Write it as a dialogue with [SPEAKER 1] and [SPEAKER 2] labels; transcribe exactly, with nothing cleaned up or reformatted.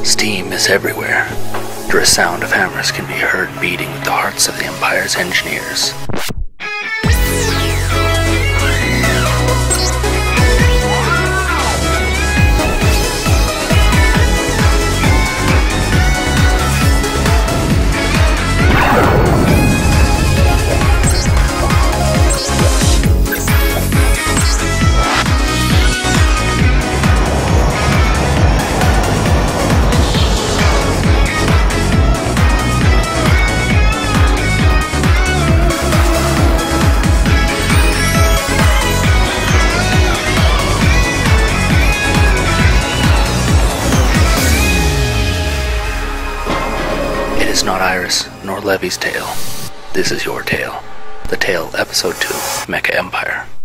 [SPEAKER 1] Steam is everywhere. The sound of hammers can be heard beating with the hearts of the Empire's engineers. It is not Iris nor Levi's tale. This is your tale. The Tale, Episode two, Mecha Empire.